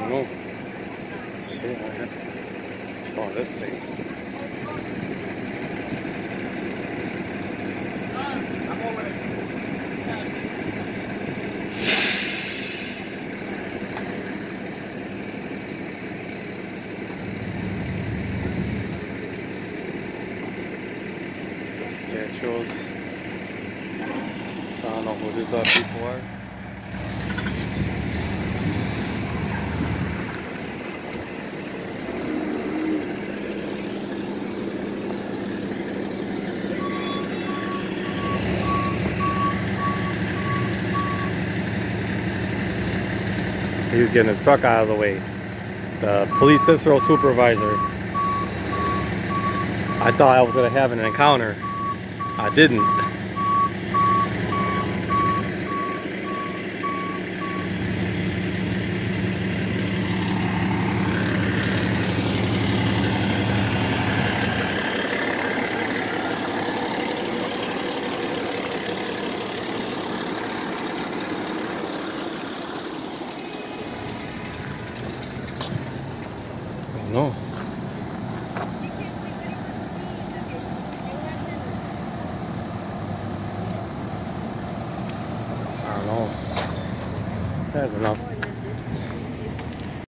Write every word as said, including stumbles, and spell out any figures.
don't know. Shit, man. Oh, this thing. It's the schedules. I don't know who these other people are. He was getting his truck out of the way. The police Cicero supervisor. I thought I was going to have an encounter. I didn't. No. I don't know. That's enough.